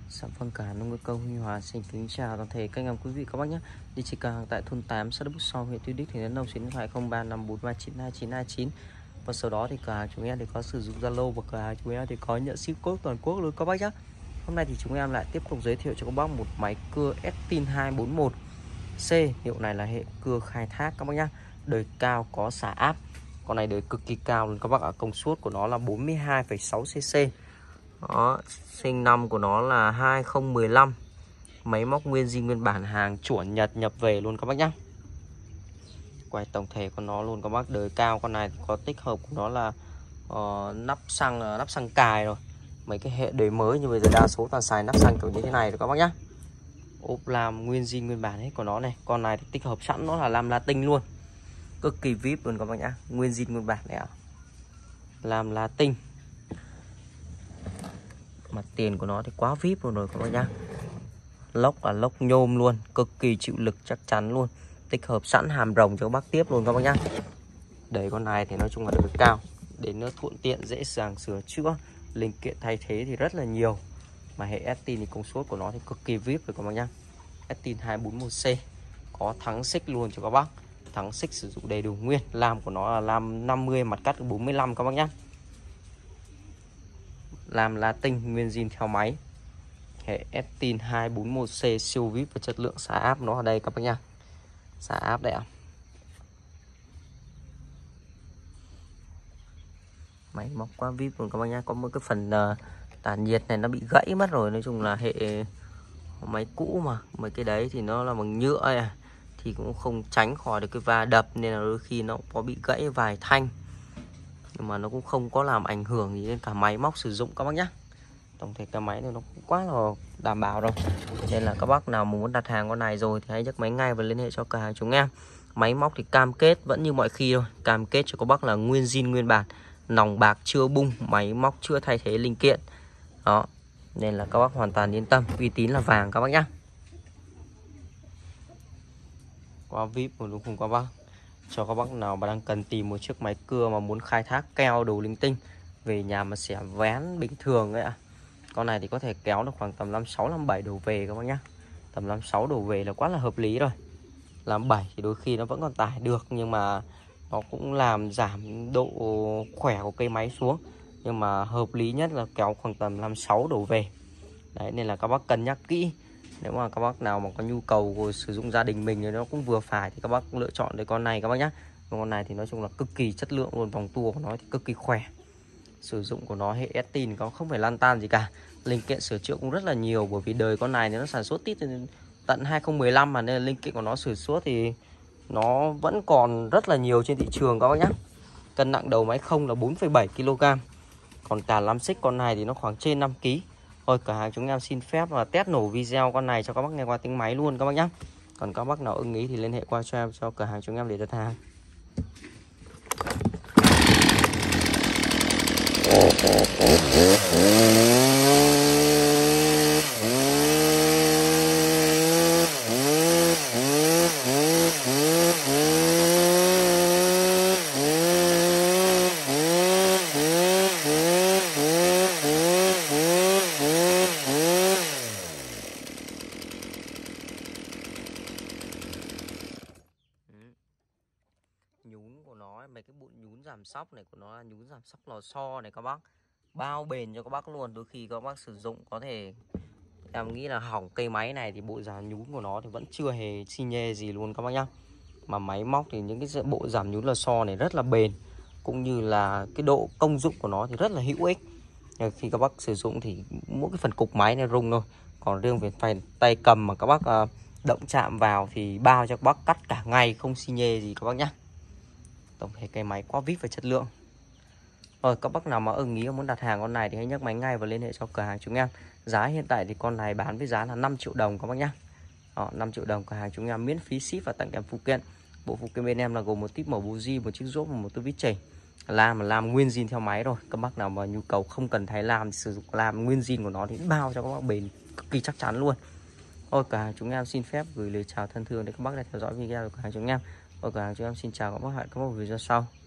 Sản phẩm cả nông nghiệp công Huy Hòa xin kính chào toàn thể các anh em quý vị các bác nhé. Địa chỉ cửa hàng tại thôn 8 xã Đức Bút Sau, huyện Tuy Đức, thì đến nông số điện thoại 0354392929. Và sau đó thì cửa hàng chúng em thì có sử dụng Zalo, và cửa hàng chúng em thì có nhận ship code toàn quốc luôn các bác nhé. Hôm nay thì chúng em lại tiếp tục giới thiệu cho các bác một máy cưa Estin 241C. Hiệu này là hệ cưa khai thác các bác nhé, đời cao có xả áp. Con này đời cực kỳ cao luôn các bác ạ. Công suất của nó là 42,6 cc. Đó, sinh năm của nó là 2015. Máy móc nguyên zin nguyên bản, hàng chuẩn Nhật nhập về luôn các bác nhé. Quay tổng thể của nó luôn các bác. Đời cao con này có tích hợp của nó là nắp xăng cài rồi. Mấy cái hệ đời mới như bây giờ đa số toàn xài nắp xăng kiểu như thế này rồi các bác nhé. Ốp lam nguyên zin nguyên bản hết của nó này. Con này thì tích hợp sẵn nó là lam Latin luôn, cực kỳ vip luôn các bác nhé. Nguyên zin nguyên bản này ạ, lam Latin. Mặt tiền của nó thì quá vip luôn rồi các bác nhá. Lốc là lốc nhôm luôn, cực kỳ chịu lực chắc chắn luôn. Tích hợp sẵn hàm rồng cho các bác tiếp luôn các bác nhá. Đấy, con này thì nói chung là được cao, đến nó thuận tiện dễ dàng sửa chữa, linh kiện thay thế thì rất là nhiều. Mà hệ Estin thì công suất của nó thì cực kỳ vip rồi các bác nhá. Estin 241C có thắng xích luôn cho các bác. Thắng xích sử dụng đầy đủ nguyên. Lam của nó là lam 50, mặt cắt 45 các bác nhá. Lam Latin nguyên zin theo máy. Hệ Estin 241C siêu vip và chất lượng xả áp nó ở đây các bác nha. Xả áp đây ạ. Máy móc quá vip luôn các bác nhá. Có một cái phần tản nhiệt này nó bị gãy mất rồi. Nói chung là hệ máy cũ mà. Mấy cái đấy thì nó là bằng nhựa này, thì cũng không tránh khỏi được cái va đập, nên là đôi khi nó có bị gãy vài thanh. Nhưng mà nó cũng không có làm ảnh hưởng gì đến cả máy móc sử dụng các bác nhé. Tổng thể cái máy này nó cũng quá là đảm bảo rồi. Nên là các bác nào muốn đặt hàng con này rồi thì hãy nhấc máy ngay và liên hệ cho cửa hàng chúng em. Máy móc thì cam kết vẫn như mọi khi thôi. Cam kết cho các bác là nguyên zin nguyên bản, nòng bạc chưa bung, máy móc chưa thay thế linh kiện. Đó, nên là các bác hoàn toàn yên tâm, uy tín là vàng các bác nhé. Quá vip rồi đúng không các bác? Cho các bác nào mà đang cần tìm một chiếc máy cưa mà muốn khai thác keo đồ linh tinh về nhà mà xẻ vén bình thường ấy ạ. Con này thì có thể kéo được khoảng tầm 56 57 đổ về các bác nhá. Tầm 56 đổ về là quá là hợp lý rồi. Làm 7 thì đôi khi nó vẫn còn tải được, nhưng mà nó cũng làm giảm độ khỏe của cây máy xuống. Nhưng mà hợp lý nhất là kéo khoảng tầm 56 đổ về. Đấy, nên là các bác cân nhắc kỹ. Nếu mà các bác nào mà có nhu cầu của sử dụng gia đình mình thì nó cũng vừa phải thì các bác lựa chọn để con này các bác nhé. Con này thì nói chung là cực kỳ chất lượng luôn, vòng tua của nó thì cực kỳ khỏe. Sử dụng của nó hệ Estin nó không phải lăn tan gì cả. Linh kiện sửa chữa cũng rất là nhiều, bởi vì đời con này thì nó sản xuất tận 2015 mà, nên là linh kiện của nó sửa chữa thì nó vẫn còn rất là nhiều trên thị trường các bác nhé. Cân nặng đầu máy không là 4,7 kg. Còn cả lăm xích con này thì nó khoảng trên 5 kg. Thôi cửa hàng chúng em xin phép và test nổ video con này cho các bác nghe qua tiếng máy luôn các bác nhé. Còn các bác nào ưng ý thì liên hệ qua cho em, cho cửa hàng chúng em để đặt hàng. Nhún của nó, mấy cái bụi nhún giảm sóc này của nó là nhún giảm sóc lò xo này các bác. Bao bền cho các bác luôn. Đôi khi các bác sử dụng có thể, em nghĩ là hỏng cây máy này thì bộ giảm nhún của nó thì vẫn chưa hề xi nhê gì luôn các bác nhá. Mà máy móc thì những cái bộ giảm nhún lò xo này rất là bền, cũng như là cái độ công dụng của nó thì rất là hữu ích. Khi các bác sử dụng thì mỗi cái phần cục máy này rung thôi. Còn riêng về tay cầm mà các bác động chạm vào thì bao cho các bác cắt cả ngày không xi nhê gì các bác nhá. Tổng thể cây máy quá vip và chất lượng. Rồi các bác nào mà ưng ý muốn đặt hàng con này thì hãy nhấc máy ngay và liên hệ cho cửa hàng chúng em. Giá hiện tại thì con này bán với giá là 5 triệu đồng các bác nhá. 5 triệu đồng, cửa hàng chúng em miễn phí ship và tặng kèm phụ kiện. Bộ phụ kiện bên em là gồm một típ màu buji, một chiếc rốt và một túi vít chỉnh. Làm nguyên zin theo máy rồi. Các bác nào mà nhu cầu không cần thay lam thì sử dụng làm nguyên zin của nó thì bao cho các bác bền cực kỳ chắc chắn luôn. Rồi cửa hàng chúng em xin phép gửi lời chào thân thương đến các bác đã theo dõi video của cửa hàng chúng em. Cửa hàng chúng em xin chào các bác, hẹn các bác video sau.